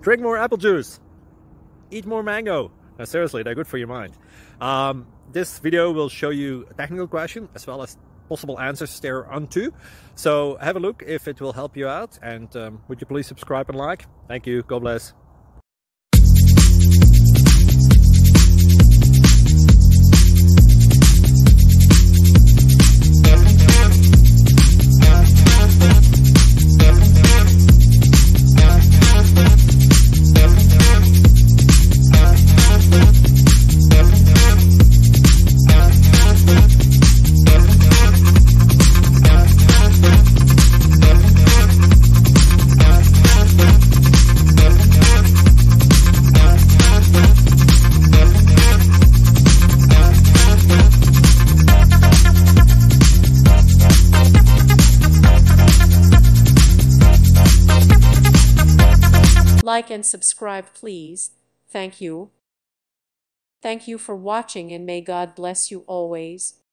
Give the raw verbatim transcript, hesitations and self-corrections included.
Drink more apple juice. Eat more mango. No, seriously, they're good for your mind. Um, this video will show you a technical question as well as possible answers thereunto. So have a look if it will help you out, and um, would you please subscribe and like? Thank you. God bless. Like and subscribe, please. Thank you. Thank you for watching, and may God bless you always.